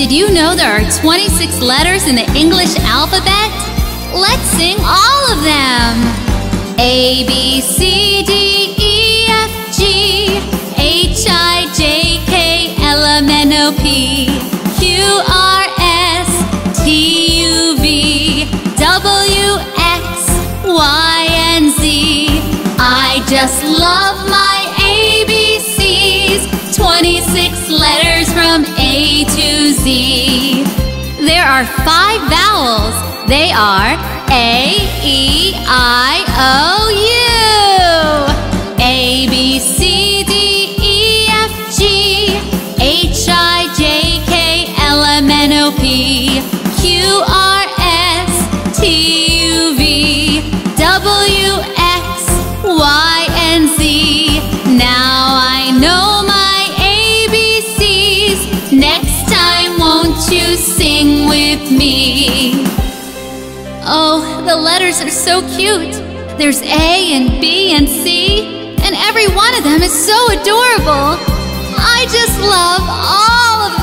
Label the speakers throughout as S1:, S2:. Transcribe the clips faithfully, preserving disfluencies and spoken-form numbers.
S1: Did you know there are twenty-six letters in the English alphabet? Let's sing all of them. A, B, C, D, E, F, G, H, I, J, K, L, M, N, O, P, Q, R, S, T, U, V, W, X, Y, and Z. I just love my A B Cs, twenty-six letters from A to Z. There are five vowels. They are A, E, I, O, U. A, B, C, D, E, F, G, H, I, J, K, L, M, N, O, P, Q, R, S, T, U, V, W, X, Y, and Z. Now I know my A B Cs. Next time, won't you sing with me? Oh, the letters are so cute. There's A and B and C, and every one of them is so adorable. I just love all of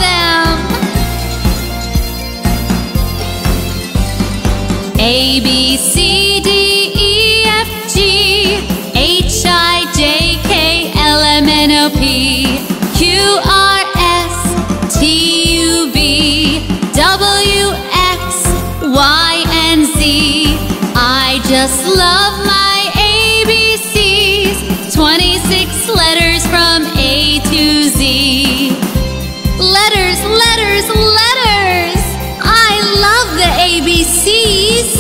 S1: them. A, B, C, D, E, F, G, H, I, J, K, L, M, N, O, P, Q, R, S, T, U, V, W, X, Y, and Z. I just love my A B Cs, twenty-six letters from A to Z. Letters, letters, letters! I love the A B Cs.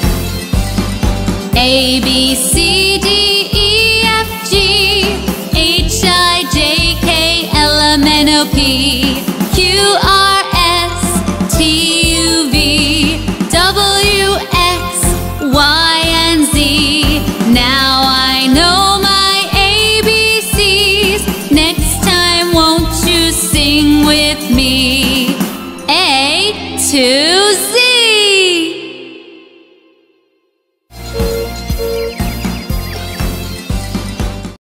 S1: A, B, C, D, E, F, G, H, I, J, K, L, M, N, O, P, Q, R, S, T, U, V, W, X, Y, and Z. Now I know my A B Cs. Next time, won't you sing with me? A to